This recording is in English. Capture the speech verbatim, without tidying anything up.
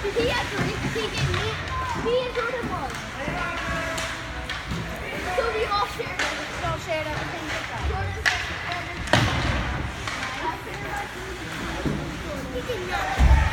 He had three. He gave me, me and Jordan one. So we all shared it. We all shared everything. Jordan said, he did not.